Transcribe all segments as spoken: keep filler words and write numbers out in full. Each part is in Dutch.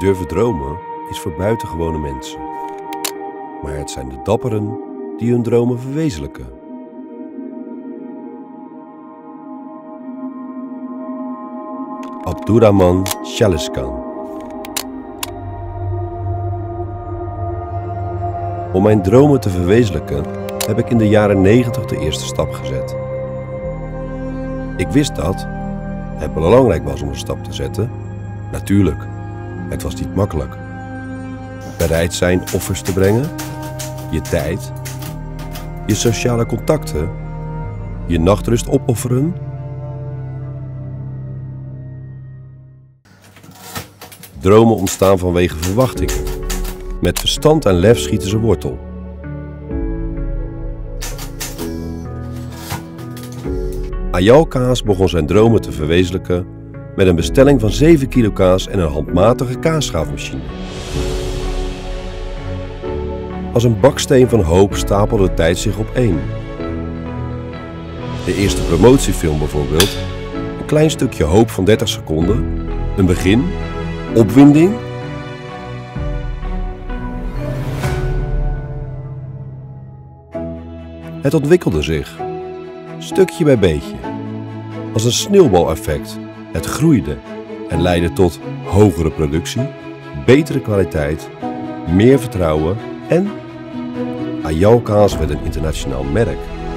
Durven dromen is voor buitengewone mensen. Maar het zijn de dapperen die hun dromen verwezenlijken. Abdurrahman Chaleskan. Om mijn dromen te verwezenlijken heb ik in de jaren negentig de eerste stap gezet. Ik wist dat het belangrijk was om een stap te zetten. Natuurlijk, het was niet makkelijk. Bereid zijn offers te brengen, je tijd, je sociale contacten, je nachtrust opofferen. Dromen ontstaan vanwege verwachtingen. Met verstand en lef schieten ze wortel. Ayal Kaas begon zijn dromen te verwezenlijken met een bestelling van zeven kilo kaas en een handmatige kaasschaafmachine. Als een baksteen van hoop stapelde de tijd zich opeen. De eerste promotiefilm bijvoorbeeld, een klein stukje hoop van dertig seconden, een begin, opwinding. Het ontwikkelde zich, stukje bij beetje, als een sneeuwbaleffect. Het groeide en leidde tot hogere productie, betere kwaliteit, meer vertrouwen en Ayal Kaas werd een internationaal merk.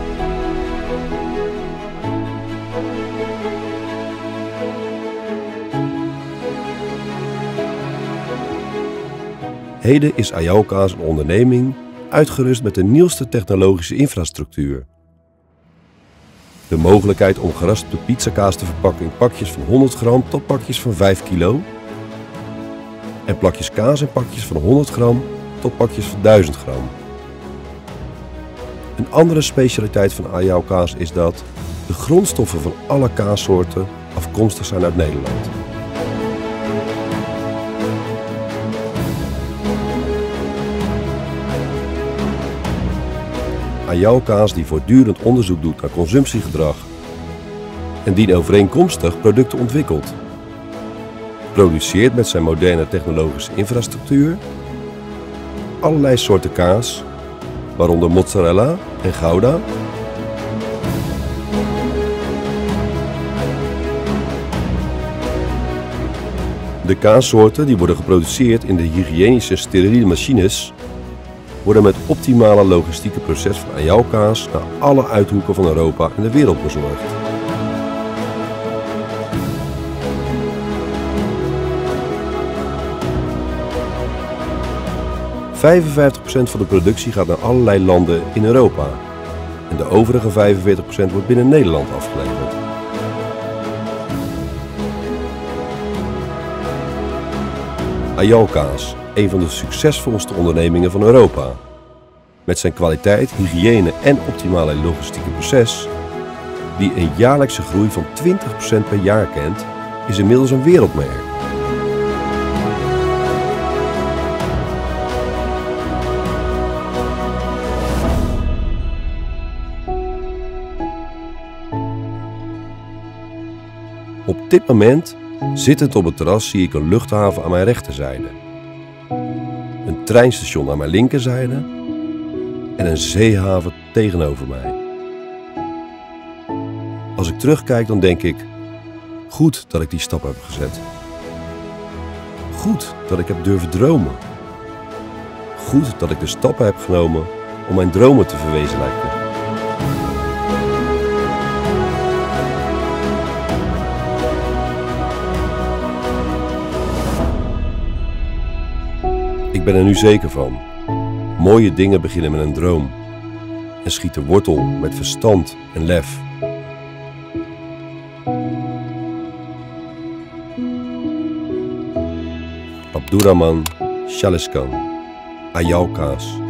Heden is Ayal Kaas een onderneming uitgerust met de nieuwste technologische infrastructuur. De mogelijkheid om geraspte pizzakaas te verpakken in pakjes van honderd gram tot pakjes van vijf kilo. En plakjes kaas in pakjes van honderd gram tot pakjes van duizend gram. Een andere specialiteit van Ayal Kaas is dat de grondstoffen van alle kaassoorten afkomstig zijn uit Nederland. Ayal Kaas die voortdurend onderzoek doet naar consumptiegedrag en die overeenkomstig producten ontwikkelt. Produceert met zijn moderne technologische infrastructuur allerlei soorten kaas, waaronder mozzarella en gouda, de kaassoorten die worden geproduceerd in de hygiënische steriele machines worden met optimale logistieke proces van Ayal Kaas naar alle uithoeken van Europa en de wereld bezorgd. vijfenvijftig procent van de productie gaat naar allerlei landen in Europa en de overige vijfenveertig procent wordt binnen Nederland afgeleverd. Ayal Kaas, een van de succesvolste ondernemingen van Europa. Met zijn kwaliteit, hygiëne en optimale logistieke proces, die een jaarlijkse groei van twintig procent per jaar kent, is inmiddels een wereldmerk. Op dit moment, zittend op het terras, zie ik een luchthaven aan mijn rechterzijde, een treinstation aan mijn linkerzijde en een zeehaven tegenover mij. Als ik terugkijk, dan denk ik, goed dat ik die stap heb gezet. Goed dat ik heb durven dromen. Goed dat ik de stappen heb genomen om mijn dromen te verwezenlijken. Ik ben er nu zeker van. Mooie dingen beginnen met een droom en schieten wortel met verstand en lef. Abdurrahman Chaleskan, Ayal Kaas.